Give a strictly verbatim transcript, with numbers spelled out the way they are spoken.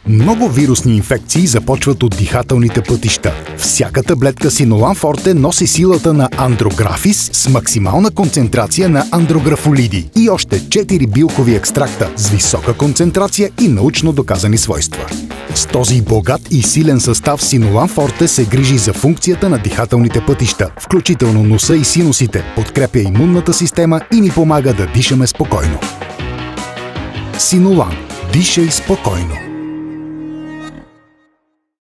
Много вирусни инфекции започват от дихателните пътища. Всяка таблетка Синолан Форте носи силата на Андрографис с максимална концентрация на андрографолиди и още четири билкови екстракта с висока концентрация и научно доказани свойства. С този богат и силен състав Синолан Форте се грижи за функцията на дихателните пътища, включително носа и синусите, подкрепя имунната система и ни помага да дишаме спокойно. Синолан. Дишай спокойно.